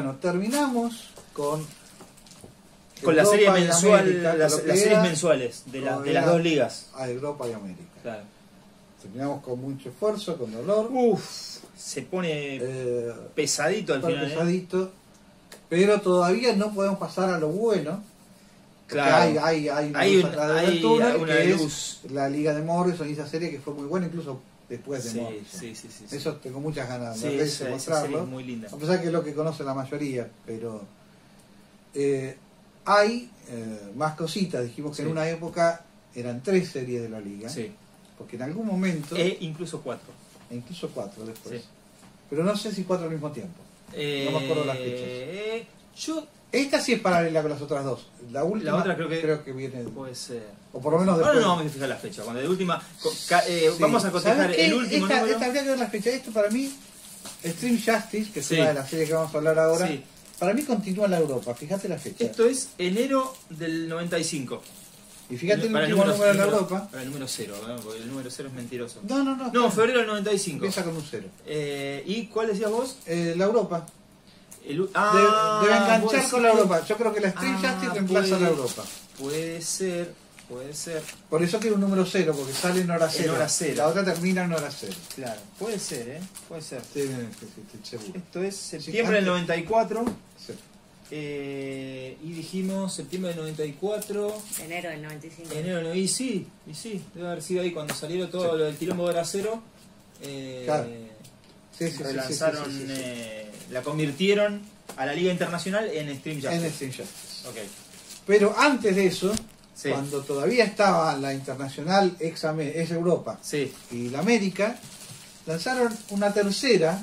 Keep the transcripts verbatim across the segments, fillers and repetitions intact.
bueno, terminamos con... Con la serie mensual, América, las, las series mensuales de, la, de las dos ligas. A Europa y América. Claro. Terminamos con mucho esfuerzo, con dolor. Uf, se pone eh, pesadito al final. Pesadito, ¿eh? Pero todavía no podemos pasar a lo bueno. Claro. Hay, hay, hay una hay luz un, atrás del hay túnel, una que luz. Es la Liga de Morrison y esa serie que fue muy buena, incluso después de sí, Morrison. Sí, sí, sí, sí. Eso tengo muchas ganas sí, de esa, mostrarlo. esa es muy linda. A pesar que es lo que conoce la mayoría, pero eh, hay eh, más cositas. Dijimos que sí. En una época eran tres series de la Liga. Sí. Porque en algún momento... E incluso cuatro. E incluso cuatro después. Sí. Pero no sé si cuatro al mismo tiempo. Eh, no me acuerdo las fechas. Eh, yo... Esta sí es paralela con las otras dos. La última la otra creo que, creo que viene... Puede ser. O por lo menos después... Ahora no vamos a fijar la fecha. Cuando de última... Eh, sí. Vamos a cotejar el último esta, número. Esta habría que ver la fecha. Esto para mí... Extreme Justice, que es sí. una de las series que vamos a hablar ahora, sí. para mí continúa en la Europa. Fíjate la fecha. Esto es enero del noventa y cinco. Y fíjate el para último el número, número en la número, Europa. Para el número cero, ¿no? Porque el número cero es mentiroso. No, no, no. No, febrero del noventa y cinco. Empieza con un cero. Eh, ¿Y cuál decías vos? Eh, la Europa. El, ah, Debe enganchar con la Europa. Yo creo que la Extreme ah, Justice reemplaza puede, a la Europa. Puede ser, puede ser. Por eso tiene un número cero, porque sale en hora cero. En hora cero. La otra termina en hora cero. Claro, puede ser, ¿eh? Puede ser. Sí, sí, sí, seguro. Esto es septiembre sí, del noventa y cuatro. Sí. Eh, y dijimos septiembre del noventa y cuatro. Enero del noventa y cinco. Enero del y sí, y sí, debe haber sido ahí cuando salieron todo sí. lo del quilombo de hora cero. Eh, claro. Sí, sí, relanzaron, sí, sí, sí, sí, sí. Eh, la convirtieron a la Liga Internacional en Extreme Justice. En Extreme Justice. Okay. Pero antes de eso, sí. cuando todavía estaba la Internacional ex, ex Europa sí. y la América, lanzaron una tercera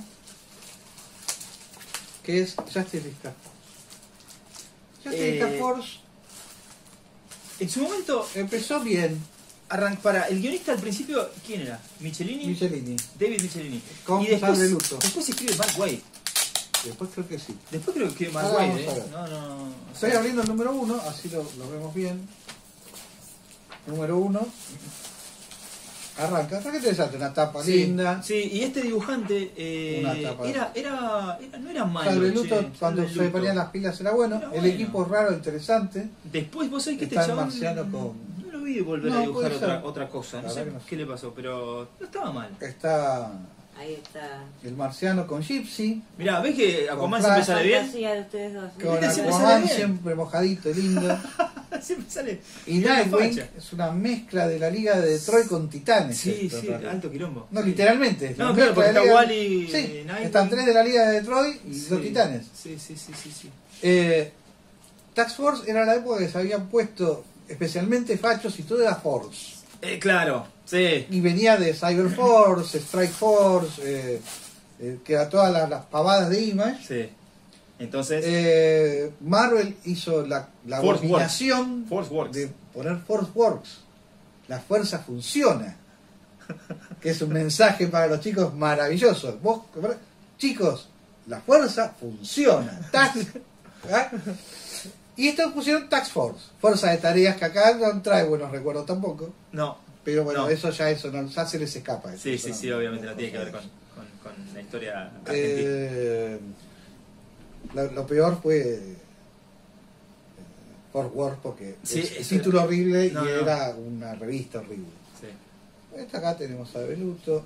que es Justice League. Justice League eh, Force. En su momento empezó bien. Arran para el guionista al principio, ¿quién era? Michelini. Michelini. David Michelini. Con y después, Salveluto. después escribe Mark Waid. Después creo que sí. Después creo que escribe Mark Waid, ¿eh? No, no. Estoy abriendo el número uno, así lo, lo vemos bien. Número uno. Arranca, está que interesante, una tapa sí, linda. Sí, y este dibujante eh, una tapa. Era, era, era, no era malo. Salveluto, che, cuando Salveluto. se ponían las pilas era bueno. Era el bueno. equipo raro, interesante. Después vos sabés que está este chabón Marciano con... no lo vi volver no, a dibujar otra, ser. otra cosa. No sé no qué le pasó, pero no estaba mal. Está... Ahí está. El Marciano con Gypsy. Mirá, ¿ves que Aquaman siempre sale bien? De ustedes dos. Con Aquaman siempre mojadito, lindo. Siempre sale. Y Nightwing es una mezcla de la Liga de Detroit con Titanes. Sí, esto, sí, realmente. alto quilombo. No, literalmente. No, claro, porque está Wally. Sí, están tres de la Liga de Detroit y sí, los Titanes. Sí, sí, sí, sí. sí. Eh, Task Force era la época que se habían puesto especialmente fachos y todo era Force. Eh, claro, sí. Y venía de Cyber Force, Strike Force, eh, eh, que era todas las, las pavadas de Image. Sí. Entonces. Eh, Marvel hizo la, la abominación Force Works. de poner Force Works. La fuerza funciona. Que es un mensaje para los chicos maravilloso. Vos, chicos, la fuerza funciona. Task, ¿eh? Y esto pusieron Task Force, fuerza de tareas, que acá no trae buenos recuerdos tampoco. No. Pero bueno, no. eso ya eso no, ya se les escapa. Eso, sí, eso sí, no, sí, obviamente no, no tiene que ver con, con, con la historia argentina. Eh, lo, lo peor fue eh, Force Works porque sí, es el título horrible no, y no. era una revista horrible. Sí. Esta acá tenemos a Beluto.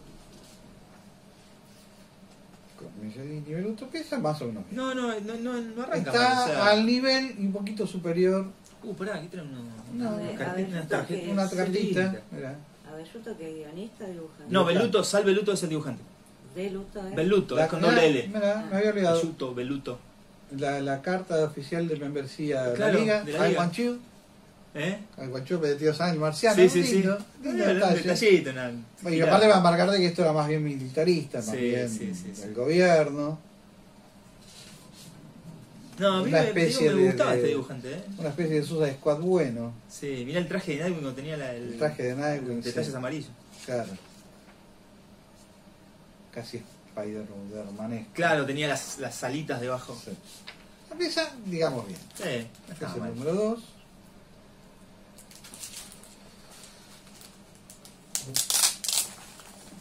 Con Michelin y Beluto, que es más o menos bien. No, no, no, no, no arranca Está mal, o sea... al nivel y un poquito superior. Uh, pará, aquí trae una, No, una, a cartita, ver, una tarjeta. Una cartita. Avelluto, que es guionista, dibujante. No, Beluto, Sal Beluto es el dibujante. Beluto, ¿eh? Beluto, La, es con doble L. Mira, me había olvidado. Beluto, Beluto. La, la carta oficial de membresía de Claro, la Liga. de la I Liga. want you. ¿Eh? I want you, de Tío San, el marciano. Sí, sí, lindo, sí. lindo Eh, un detalle. detallito, una... Y aparte va a marcar de que esto era más bien militarista, más Sí, bien sí, sí, sí. del gobierno. No, a mí Una me, especie digo, me gustaba de- este de- dibujante, ¿eh? Una especie de Suicide Squad bueno. Sí, mira el traje de Nightwing cuando tenía la, el, El traje de Nightwing. detalles sí, amarillos. claro. Casi Spider-Man. Claro, tenía las, las alitas debajo. Sí. Empieza, digamos bien. Sí, no Este estaba es el mal. número dos.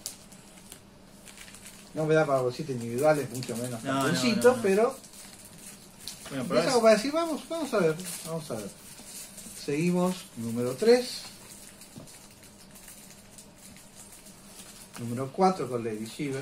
No me da para bolsitas individuales, mucho menos No, cartoncito, no, no. pero Bueno, ¿Ves pero algo es- para decir? Vamos, vamos a ver, vamos a ver. Seguimos, número tres. Número cuatro con Lady Shiva.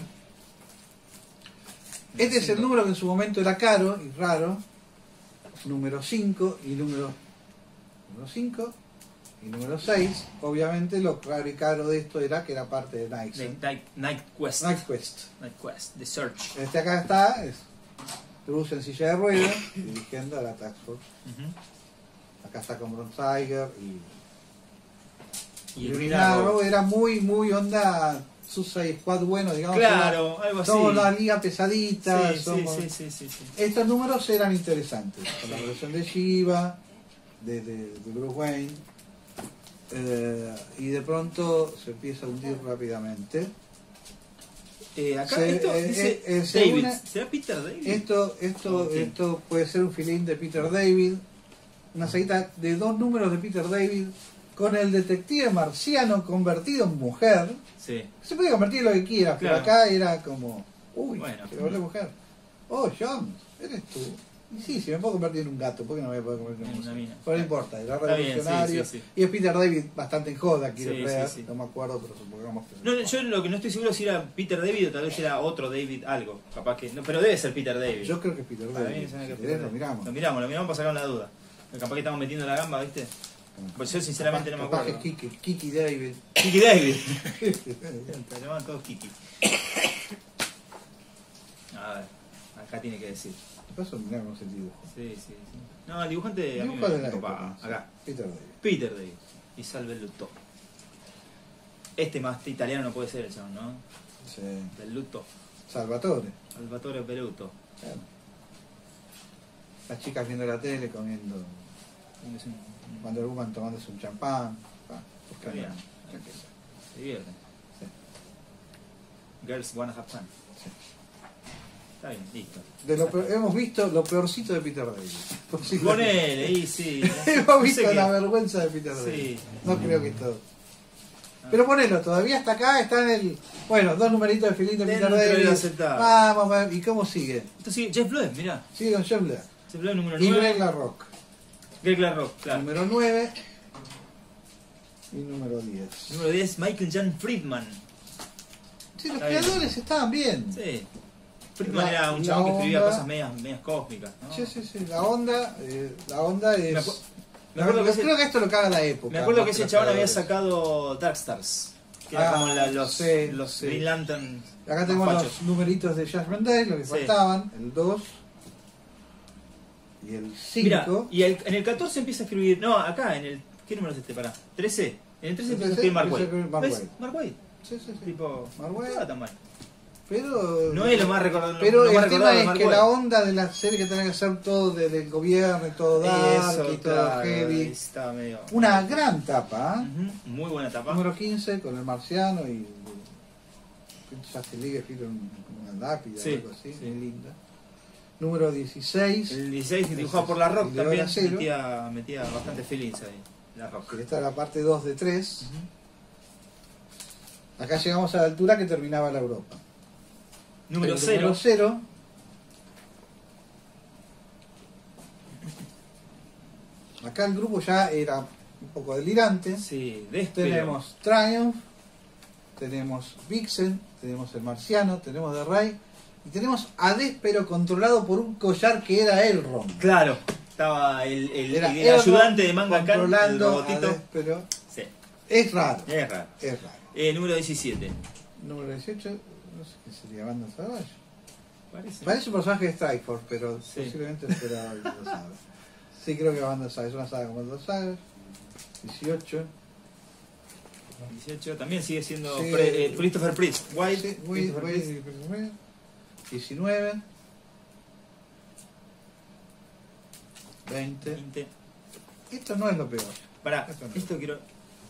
Este es el número que en su momento era caro y raro. Número cinco y número número cinco y número seis. Obviamente lo raro y caro de esto era que era parte de Night, de Night, Night Quest. Night Quest. Night Quest, The Search. Este acá está, es Bruce en silla de ruedas, dirigiendo a la Task Force. Ujú. Acá está con Bron Tiger y, Y y el Green Arrow. Arrow era muy, muy onda Suicide Squad bueno, digamos. Claro, algo así. Somos la liga pesadita. Sí, sí, somos- sí, sí, sí, sí. Estos números eran interesantes. Con la versión de Shiva, de, de, de Bruce Wayne. eh, y de pronto se empieza a hundir rápidamente. Eh, acá Se- esto eh, dice eh, eh, se David. une- ¿Será Peter David? Esto, esto, Ok. esto puede ser un filín de Peter David. Una saguita de dos números de Peter David con el detective marciano convertido en mujer. Sí. Se puede convertir en lo que quiera, pero Claro. acá era como, uy, Bueno. se volvió mujer. Oh, John, eres tú. Y sí, si me puedo convertir en un gato, ¿por qué no me puedo convertir en En un una mujer? mina. Pero no importa, era Está bien, revolucionario. sí, sí, sí. Y es Peter David bastante en joda, quiero Sí, creer. sí, sí. No me acuerdo, pero supongamos que. No, no, yo lo que no estoy seguro es si era Peter David o tal vez era otro David algo. Capaz que. No, pero debe ser Peter David. Yo creo que es Peter Para mí David. me suena que Si es querés, Peter lo David. miramos. Lo miramos, lo miramos para sacar una duda. Porque capaz que estamos metiendo la gamba, ¿viste? Pues yo sinceramente Capaz- no me capaz acuerdo. que es Kiki, Kiki David. Kiki David. Te llaman todos Kiki. A ver, acá tiene que decir. De paso, miramos el dibujo. Sí, sí, sí. No, el dibujante a mí Dibujo de me la copaba. época. sí. Acá. Peter David. Peter David. Y Salve Lutto. Este más italiano no puede ser el chabón, ¿no? Sí. Del Lutto. Salvatore. Salvatore Peruto. Claro. Las chicas viendo la tele, comiendo. Es un- Wonder Woman tomándose un champán. Ah, Está bien. Se divierten. Sí. Girls wanna have fun. Sí. Está bien, listo. De lo peor- hemos visto lo peorcito de Peter David. Posiblemente. Ponele, ahí sí. Hemos No sé visto qué- la vergüenza de Peter David. Sí. No creo que todo. Ah. Pero ponelo, todavía hasta acá está en el. Bueno, dos numeritos de filín de Peter Dentro de David. lo aceptable. Vamos, vamos, ¿y cómo sigue? Esto sigue, Jeff Blood, mirá. Sigue con Jeff Blair. Jeff Blood número Y Greg nueve. LaRock. Greg LaRock, claro. Número nueve. Y número diez. Número diez, Michael Jan Friedman. Sí, los Está bien. creadores estaban bien. Sí. Friedman La- era un la chabón que escribía onda- cosas medias, medias cósmicas, ¿no? Sí, sí, sí. La onda, eh, la onda es. Me acu- me acuerdo Yo que ese- creo que esto lo caga la época. Me acuerdo más que ese los chabón había creadores. sacado Darkstars. Que era Ah, como la- los, sí, los sí. Green Lantern. Acá tenemos fachos. los numeritos de Judgment Day, lo que Sí. faltaban, el dos y el Mira, cinco. y el- en el catorce empieza a escribir. No, acá, en el. ¿Qué número es este? Pará. trece. En el trece empieza a escribir Mark empieza a Waid. escribir Mark ¿Ves? Waid. Mark Waid. Sí, sí, sí. Tipo. Mark No Waid. estaba tan mal. Pero, No es lo más recordado. pero lo más el tema recordado de es Mark que Waid. la onda de la serie que tenía que ser todo desde el gobierno y todo dark Eso, y todo claro, heavy. estaba medio. Una gran tapa, ¿eh? Ujú, muy buena tapa. Número quince con el marciano y Justice League escrito en una lápida Sí, o algo así, sí. muy linda. Número dieciséis, El dieciséis dibujado por la Rock El de también. Hora Cero. Metía, metía bastante feelings ahí. La Rock. que está la parte dos de tres. Ujú. Acá llegamos a la altura que terminaba la Europa. Número El cero. Número cero. Acá el grupo ya era un poco delirante. Sí, Despero. Tenemos Triumph, tenemos Vixen, tenemos el Marciano, tenemos The Ray y tenemos a Despero controlado por un collar que era Elrond. Claro, estaba el, el, Era el Elrond ayudante de Manga Khan, el controlando a robotito. Despero. Sí, Es raro, es raro. es raro. Eh, número diecisiete. Número dieciocho, no sé qué sería, Banda Savage. Parece. Parece un personaje de Strikeforce, pero Sí. posiblemente esperaba que lo sabe. Sí, creo que Banda Savage, es una saga como los Savage. dieciocho. dieciocho. También sigue siendo Sí. Pre- eh, Christopher Priest. White. Sí, muy- Christopher muy- Priest. diecinueve. veinte. veinte. Esto no es lo peor. Pará, Esto no. esto quiero.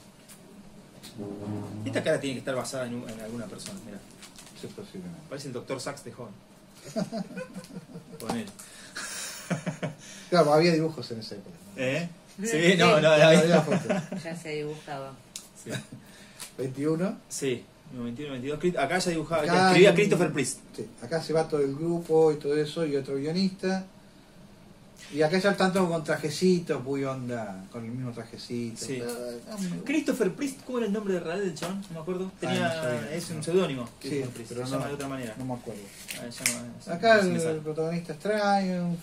Esta cara tiene que estar basada en, un- en alguna persona. Mira, Sí, posiblemente. parece el doctor Sax de joven. Con él. Claro, había dibujos en esa época. ¿Eh? Sí, no, no, No, la había fotos. Ya se dibujaba. Sí. veintiuno. Sí, veintiuno, veintidós. Cri- Acá ya dibujaba, Acá escribía hay- Christopher Priest. Sí, acá se va todo el grupo y todo eso y otro guionista. Y acá ya están todos con trajecitos, muy onda, con el mismo trajecito. Sí. Pero, no, me- Christopher Priest, ¿cómo era el nombre real del chabón? No me acuerdo. Tenía, Ah, no sabía. es un seudónimo. Sí, Christopher Priest, pero se no, llama de otra manera. no me acuerdo. Ah, se llama- se- Acá se me el, sale. el protagonista es Triumph.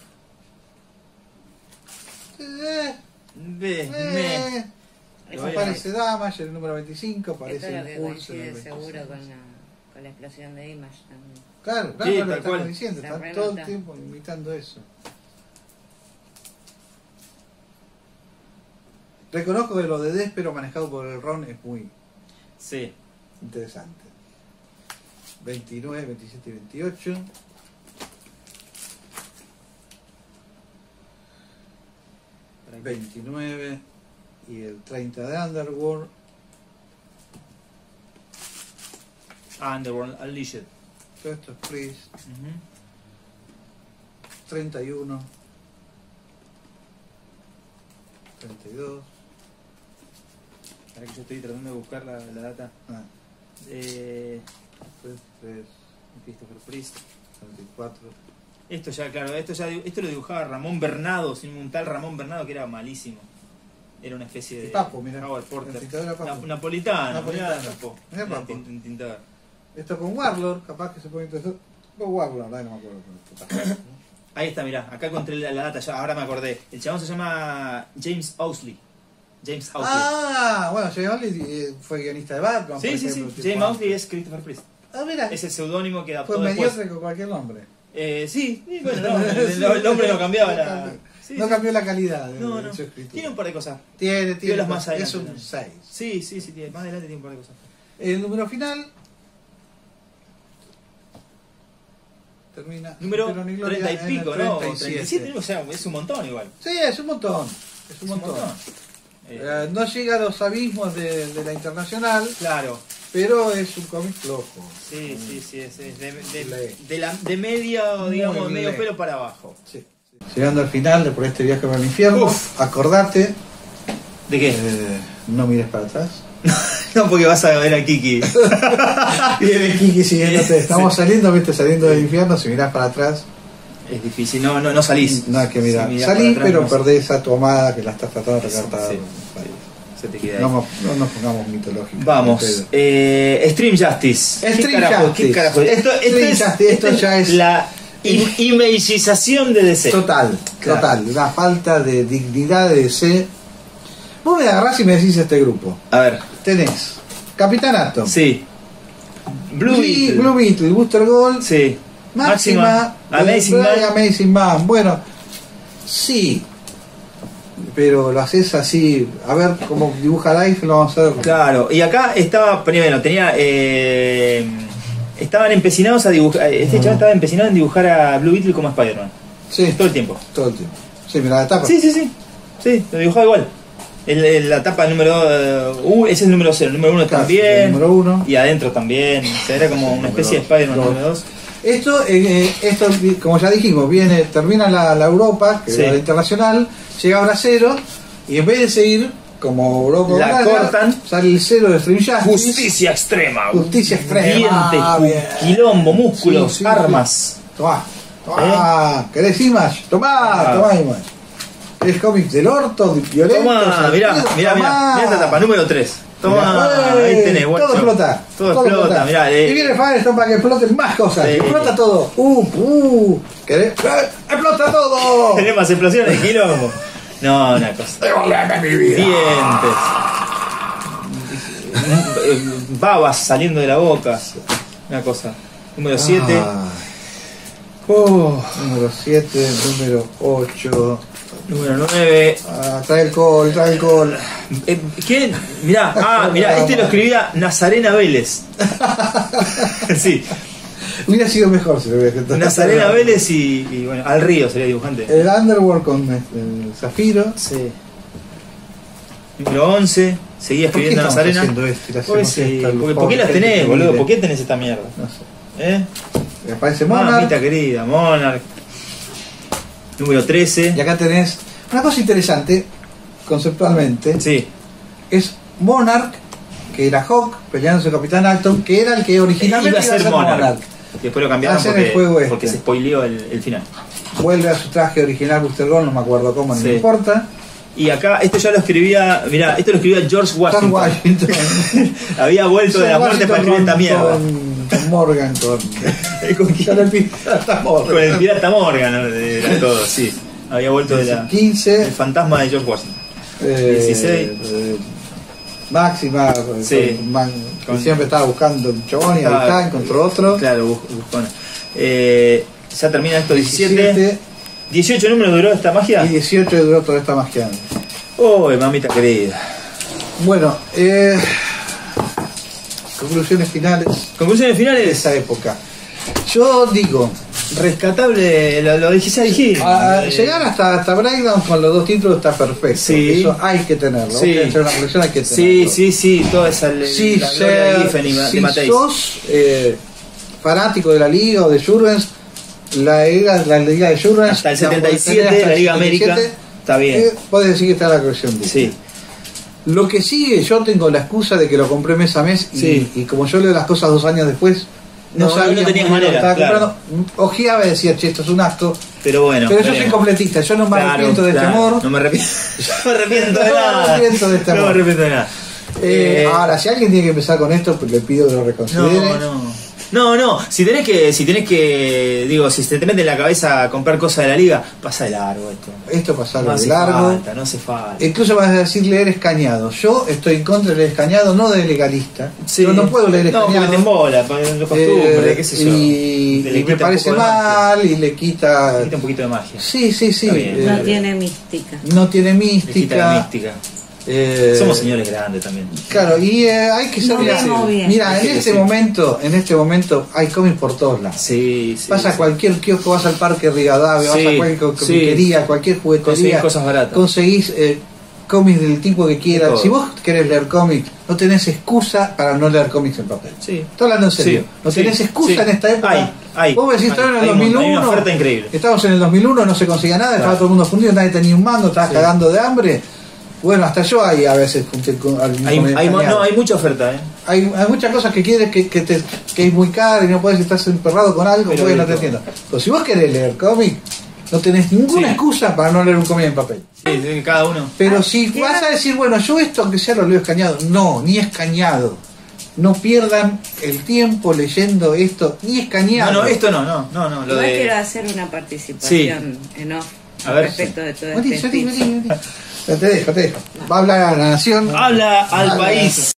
Eh, Ve, me. eh. Eso Aparece Damage, el número veinticinco, Esto aparece es lo el que Pulse en el coincide seguro veintiséis. con la, con la explosión de Image también. Claro, claro, Sí, lo tal estamos cual. diciendo, Se están renota. todo el tiempo imitando eso. Reconozco que lo de Despero manejado por el Ron es muy Sí. interesante. veintinueve, veintisiete y veintiocho. veintinueve y el treinta de Underworld. Ah, Underworld Unleashed. Todo esto es Priest. Ujú. treinta y uno. treinta y dos. Ahora que yo estoy tratando de buscar la, la data. Ah, Eh, treinta y tres. Christopher Priest. treinta y cuatro. Esto ya, claro, esto ya esto lo dibujaba Ramón Bernardo, sin un tal Ramón Bernardo que era malísimo. Era una especie de. Y Papo, mirá. Howard Porter. El tintador era Papo. Na- napolitano, Napolitano. mirá, Papo. Mirá Era Papo. un tin- tintador. Esto con Warlord, capaz que se puede interesar. No, Warlord, ay, no me acuerdo. pero esto está. Ahí está, mirá, acá encontré la, la data, ya, ahora me acordé. El chabón se llama James Owsley. James Owsley. Ah, bueno, James Owsley eh, fue guionista de Batman. sí, por sí, sí. ejemplo, James tiempo Owsley antes. es Christopher Priest. Ah, mira, Es el seudónimo que adaptó fue después. mediocre con cualquier nombre. Eh, sí, sí, bueno, no, el, el- el hombre no cambiaba la. Sí, no sí. cambió la calidad de, No, de no. su escritura. Tiene un par de cosas. Tiene, tiene. las más es adelante un también. seis. Sí, sí, sí, tiene, más adelante tiene un par de cosas. El número final termina. Número Pero ni gloria treinta y en el pico, ¿no? treinta y siete. treinta y siete, o sea, es un montón igual. Sí, es un montón. Es un montón. Eh, Eh, no llega a los abismos de, de la internacional, claro, pero es un cómic flojo. sí, sí, sí, es, es de, de, Ley. de la, de media, o Muy digamos, de medio ley. pelo para abajo. Sí. Llegando al final de por este viaje al infierno, Uf. acordate, ¿De qué? eh, no mires para atrás. No, porque vas a ver a Kiki. Viene Kiki siguiéndote. Estamos saliendo, viste, saliendo del infierno. Si mirás para atrás, Es difícil, no, no, no salís. no hay que mirar. Si mirás Salís, para atrás, pero no perdés esa tomada que la estás tratando de Eso, recartar. sí, se te queda ahí. No, no, no nos pongamos mitológicos. Vamos, Pero- eh, Stream Justice. ¿Qué Stream carajo, Justice. ¿Qué carajo? Esto, esto Stream es, Justice, esto esto ya es- la im- imagización de D C. Total, Claro. total. Una falta de dignidad de D C. Vos me agarrás y me decís este grupo. A ver, Tenés Capitán Atom, sí. Blue Blue Beetle. Blue Beetle, Booster Gold, Sí. Máxima, Amazing eh, Man. Amazing Man. Bueno, sí, pero lo haces así. A ver cómo dibuja Life, lo vamos a ver. Claro, y acá estaba, primero, tenía. Eh, estaban empecinados a dibujar. Este chaval estaba empecinado en dibujar a Blue Beetle como Spider-Man. Sí, Todo el tiempo. todo el tiempo. Sí, mira la tapa. Sí, sí, sí. Sí, lo dibujaba igual. El, el- la tapa número dos, uh, ese es el número cero, el número uno Claro, también. el número uno. Y adentro también. O sea, era como Sí, una el especie de número Spider-Man dos. número dos. Esto, eh, esto, como ya dijimos, viene, termina la, la Europa, que Sí. es la internacional, llega ahora cero, y en vez de seguir como Europa La Blanca, cortan. sale el cero de Stream Justice. Justicia extrema. Justicia extrema. Ah, Dientes, bien. quilombo, músculos, Sí, sí, armas. Tomá, tomá, ¿querés Image? Tomá, Ah. tomá Image. Es cómic del orto, de violento. Toma, mirá, mirá, mirá, mirá esta tapa, número tres. Toma, Mirá, ahí ey, tenés, guacho. todo explota. Todo, explota, mirá. eh. Y viene Firestone para que exploten más cosas. Sí. Explota todo. Uh, uh. ¿Querés? ¡Eh! ¡Explota todo! Tenés más explosiones, quilombo. No, una cosa. ¡Devolveme mi vida! Dientes. Eh, Babas saliendo de la boca. Una cosa. Número siete. Ah, Oh, número siete, número ocho. número nueve. Ah, trae alcohol, trae alcohol. Eh, ¿Quién? Mirá, ah, mirá, este lo escribía Nazarena Vélez. Sí, Hubiera sido mejor si lo hubiera escrito. Nazarena Vélez y, y bueno, Al Río sería dibujante. El Underworld con el Zafiro. Sí. Número once, seguía ¿Por qué escribiendo estamos Nazarena. haciendo esto y le Porque hacemos sí, esto a los porque- ¿por qué pobres las gente tenés, que boludo? vive? ¿Por qué tenés esta mierda? No sé. ¿Eh? Me aparece Monarch. Mamita querida, Monarch. Número trece. Y acá tenés una cosa interesante, conceptualmente. Sí. Es Monarch, que era Hawk, peleándose con Capitán Atom, que era el que originalmente Iba a ser Monarch. Después lo cambiaron Hacen el porque, juego este. porque se spoileó el, el final. vuelve a su traje original Buster Gold, no me acuerdo cómo, no Sí. me importa. Y acá, esto ya lo escribía, mirá, esto lo escribía George George Washington. Washington. Había vuelto de la muerte para escribir esta mierda. Con, con Morgan, con, ¿Con quién? con el pirata Morgan. Con el pirata Morgan, ¿no? Era todo, sí. Había vuelto de la, quince. el fantasma de George Washington. Eh, dieciséis. eh, Máxima, Sí. con man- Con- que siempre estaba buscando un chabón y ahí Estaba- está, encontró otro. Claro, bus- buscona. Eh, ya termina esto, diecisiete. diecisiete dieciocho números duró esta magia. y dieciocho duró toda esta magia. Uy, mamita querida. Bueno, eh, conclusiones finales Conclusiones de finales. esa época. Yo digo, Rescatable, lo, lo dije, ya dijimos. a- Eh, llegar hasta, hasta Breakdown con los dos títulos está perfecto. Sí. Eso hay que tenerlo. Sí. Vos querés hacer una colección, hay que Sí, tenerlo. sí, sí, toda esa le- Si, la gloria de ser- Giffen y Ma- de si Mateis. sos eh, fanático de la liga o de Jurgens, la liga, la liga de Jurgens Hasta el la podés setenta y siete, tener hasta la el Liga setenta y siete, América, está bien. eh, podés decir que está la colección de Sí, Lo que sigue, yo tengo la excusa de que lo compré mes a mes y, Sí. y como yo leo las cosas dos años después, no, No, sabía no tenías muy bien lo que manera, estaba claro. comprando. Ojeaba y decía, che, esto es un acto. pero bueno. Pero yo soy veremos. completista, yo no me Claro, arrepiento de claro, este amor. No me arrepiento, no me arrepiento de No me nada. arrepiento de este No me amor. arrepiento de nada. Eh, Eh, ahora, si alguien tiene que empezar con esto, pues le pido que lo reconsidere. No, no. No, no, si tenés que, si tenés que, digo, si se te mete en la cabeza a comprar cosas de la liga, pasa de largo esto. Esto pasarlo No de hace largo. falta, no hace falta. Incluso vas a decir leer escañado. Yo estoy en contra de leer escañado, no de legalista. Sí. Yo no puedo leer No, porque te escañado. embola, por la costumbre, Eh, qué sé yo. y, Te le y me quita un parece poco de magia. mal y le quita. Le quita un poquito de magia. Sí, sí, sí. Está bien. eh, No tiene mística. no tiene Le quita la mística. mística. eh, Somos señores grandes también. Claro, y eh, hay que ser. No Mira, vemos bien. mira, Hay en que este decir. momento, en este momento hay cómics por todos lados. Sí, sí. Vas a sí. cualquier kiosco, vas al parque Rivadavia, Sí, vas a cualquier sí. comiquería, cualquier Conseguís juguetería, cosas baratas. conseguís eh, cómics del tipo que quieras. Todo. Si vos querés leer cómics, no tenés excusa para no leer cómics en papel. Sí. Estoy hablando en serio. Sí, No sí, tenés excusa sí. en esta época. Hay, hay, Vos me decís, hay, estaba en el hay un montón, dos mil uno. hay una oferta increíble. Estamos en el dos mil uno, no se conseguía nada, estaba Claro. todo el mundo fundido, nadie tenía un mango, estaba Sí. cagando de hambre. Bueno, hasta yo ahí a veces junté con algún Hay, cómic hay, mo- escaneado. no, hay mucha oferta, ¿eh? Hay, hay muchas cosas que quieres que, que, te- que es muy caro y no puedes estar emperrado con algo, Pero porque no de te todo. entiendo. Pero si vos querés leer cómic, no tenés ninguna Sí. excusa para no leer un cómic en papel. Sí, sí, cada uno. Pero Ah, si ¿tiene- vas a decir, bueno, yo esto aunque sea lo leo escaneado, no, ni escaneado. No pierdan el tiempo leyendo esto, ni No, escaneado. no, esto no, no, no, no. Lo Igual de... quiero hacer una participación en off A ver. respecto de todo Vení, este vení, speech. vení, vení. Te dejo, te dejo. Va a hablar a la nación. Habla al Habla. país.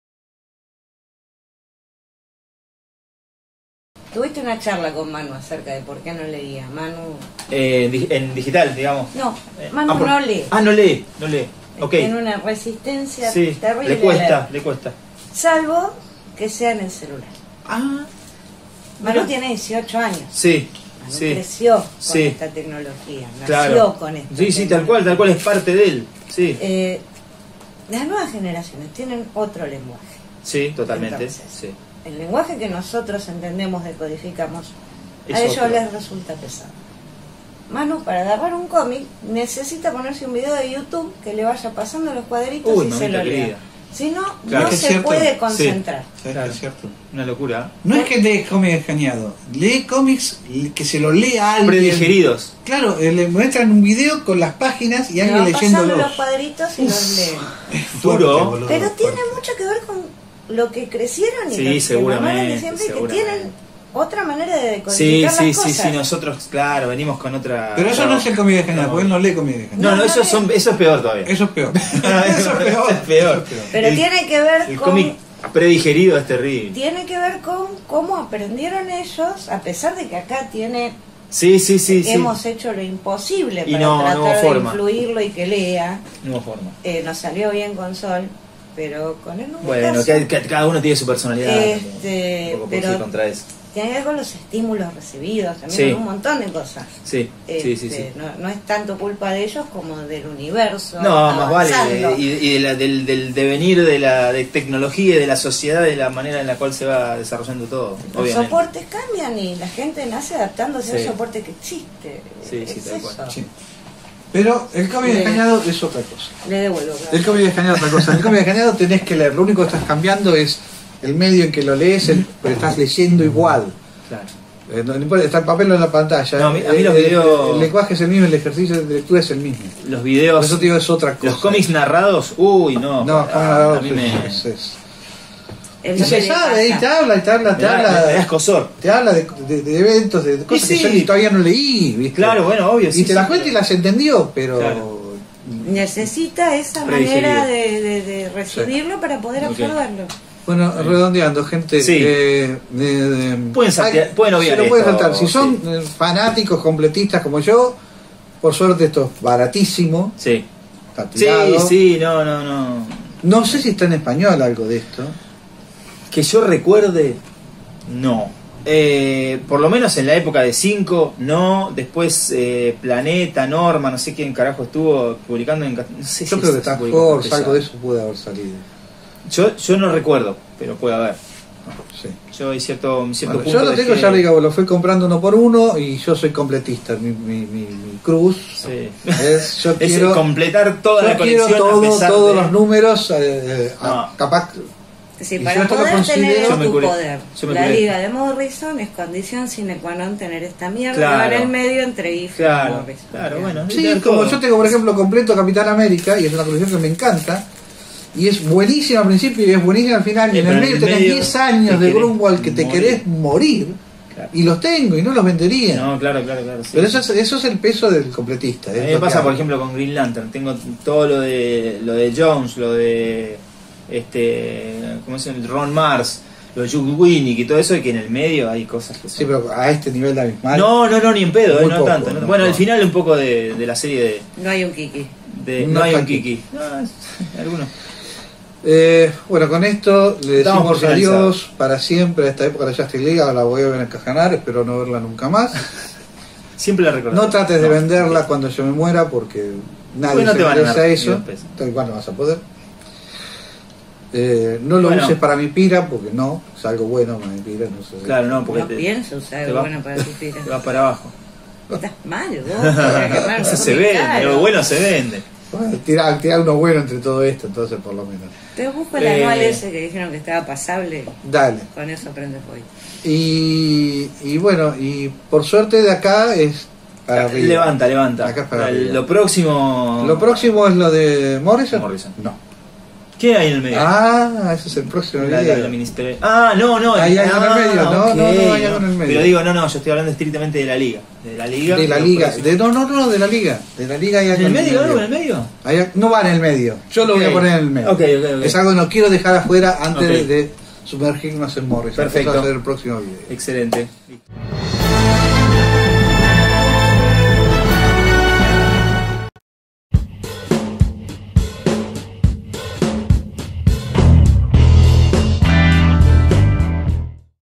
Tuviste una charla con Manu acerca de por qué no leía. Manu. Eh, di- en digital, digamos. No, Eh, Manu ah, por- no lee. Ah, no lee, no lee. Ok. Tiene una resistencia Sí, terrible. le a cuesta, leer. le cuesta. Salvo que sea en el celular. Ah, Manu Mira. tiene dieciocho años. sí, Manu sí. creció con Sí. esta tecnología. Nació Claro. con esto. Sí, sí, tal cual, tal cual es parte de él. Sí, Eh, las nuevas generaciones tienen otro lenguaje. sí, totalmente. Entonces, Sí. El lenguaje que nosotros entendemos, decodificamos, Es a ellos otro. les resulta pesado. Manu, para agarrar un cómic, necesita ponerse un video de YouTube que le vaya pasando los cuadritos Uy, y se mamita lo querida. lea. Si no, Claro. no Es se cierto. puede concentrar. Claro. Es cierto. Una locura. No es que lee cómics escaneado, lee cómics que se lo lee a alguien. Predigeridos. Claro, eh, le muestran un video con las páginas y Le alguien van pasando los leyéndolos. cuadritos y los leen. Duro. boludo, Pero fuerte. tiene mucho que ver con lo que crecieron y Sí, lo que seguramente, normalmente siempre que seguramente. tienen otra manera de Sí, decodificar sí, las sí, cosas. sí, nosotros, claro, venimos con otra... Pero eso no es el cómic escaneado, No. porque él no lee cómic escaneado. No, no, eso, son, eso es peor todavía. Eso es peor. eso es peor. Es peor. Pero el, tiene que ver el con cómic predigerido es terrible. tiene que ver con cómo aprendieron ellos, a pesar de que acá tiene Sí, sí, sí, sí. hemos hecho lo imposible Y para no, no tratar hubo de forma. influirlo y que lea. No hubo forma. Eh, nos salió bien con Sol, pero con él no hubo Bueno, caso. que, que cada uno tiene su personalidad. Este, un poco por pero- sí contra eso. Tiene que ver con los estímulos recibidos, también Sí. con un montón de cosas. Sí, sí, sí, Este, sí. No, no es tanto culpa de ellos como del universo. No, más vale, avanzando. y, y de la- del, del devenir de la de tecnología y de la sociedad, de la manera en la cual se va desarrollando todo, Los obviamente. soportes cambian y la gente nace adaptándose Sí. al soporte que existe. Sí, sí, Es tal eso. cual. Sí. Pero el cómic Le- escaneado es otra cosa. Le devuelvo. claro. El cómic escaneado es otra cosa. El cómic escaneado tenés que leer. Lo único que estás cambiando es el medio en que lo lees, el- pero estás leyendo igual. Claro. Eh, no, no importa, está el papel en la pantalla. No, a mí- a mí los Eh, videos- El, el lenguaje es el mismo, el ejercicio de lectura es el mismo. Los Por videos, eso te digo, es otra cosa. los cómics narrados, uy, no. No, ah, ah, a mí es- me, es- es- Es Y lo se que le sabe, y pasa. te habla, y te habla, me te da, habla. me da escozor. Te habla de, de- de eventos, de cosas sí. que yo ni todavía no leí, ¿viste? Claro, bueno, obvio. Y sí, te sí, las cuenta y pero- las entendió, pero. Claro. Necesita esa Predigerido. manera de, de- de recibirlo para poder Ok. absorberlo. Bueno, redondeando, gente. Sí. eh, de- de- Pueden saltear- hay- pueden obviar se lo pueden esto, saltar. Si son sí. eh, fanáticos, completistas como yo, por suerte esto es baratísimo. Sí. Está Sí, tirado. sí, no, no, no. No sé si está en español algo de esto. Que yo recuerde, no. Eh, por lo menos en la época de cinco, no. Después eh, Planeta, Norma, no sé quién carajo estuvo publicando en cast- no sé Yo si creo que se está publicó en Force, algo de castellano. eso puede haber salido. Yo, yo no recuerdo, pero puede haber. Sí. Yo hay cierto, cierto Bueno, punto yo lo de tengo, que- ya lo digo, lo fui comprando uno por uno y yo soy completista. Mi, mi, mi, mi cruz Sí. es yo Es quiero, completar toda la yo quiero colección a todo, pesar todos de- los números, eh, eh, No. capaz. Sí, Y para yo esto lo poder considero- tener Yo me tu curé. poder. Yo me La curé. liga de Morrison es condición sine qua non tener esta mierda Claro. en el medio entre If y Claro, Morrison. claro, bueno. Sí, leer como todo. yo tengo, por ejemplo, completo Capitán América y es una colección que me encanta. Y es buenísima al principio y es buenísima al final. Y Eh, en pero el en medio el tenés medio diez años te de querés Grunwald que te morir. querés morir. Claro. Y los tengo y no los vendería. No, claro, claro, claro. sí. Pero eso es, eso es el peso del completista. A es mí lo me que pasa, hago. por ejemplo, con Green Lantern. Tengo todo lo de lo de Jones, lo de este, ¿cómo se llama? Ron Mars, lo de Jude Winnick y todo eso, y que en el medio hay cosas que son... Sí, pero a este nivel de abismal. No, no, no, ni en pedo, Muy eh, no poco, tanto. no- no, bueno, no. al final un poco de, de la serie de... No hay un Kiki. de- No no, hay un está Kiki. No, es- algunos. Eh, bueno, con esto le Estamos decimos por adiós para siempre a esta época de Justice League. Ahora la voy a ver en Cajanar, espero no verla nunca más. Siempre la recordamos. No trates de venderla cuando yo me muera porque nadie Pues no se te van a merece dar a ni eso. dos pesos. Entonces, ¿cuándo vas a poder? Eh, no lo Bueno. uses para mi pira porque no, es algo bueno para mi pira. No sé. Claro, no, porque No te, pienso usar te algo va- bueno para tu pira. te va para abajo. Estás mal, vos. para quemar Eso todo se mi vende, caro. lo bueno se vende. Bueno, tira, tira uno bueno entre todo esto, entonces por lo menos. Te busco el Eh. anual ese que dijeron que estaba pasable. Dale. Con eso aprendes hoy. Y, y bueno, y por suerte de acá es para arriba. Levanta, levanta. Acá es para El- arriba. lo próximo. Lo próximo es lo de Morrison. Morrison. No. ¿Qué hay en el medio? Ah, ese es el próximo La, video. la, la miniserie. Ah, no, no. Hay algo en el ah, medio, no, ok, no, no, hay algo en el medio. Pero digo, no, no, yo estoy hablando estrictamente de la liga. De la liga. De la lo liga. próximo. De, no, no, no, de la liga. De la liga hay ¿En algo el medio? ¿Algo en el medio? Hay- no va en el medio. Yo lo voy Ok. a poner en el medio. Ok, ok, ok. Es algo que no quiero dejar afuera antes Ok. de, de sumergirnos en Morrison. Perfecto. Eso va a ser el próximo video. Excelente. Listo.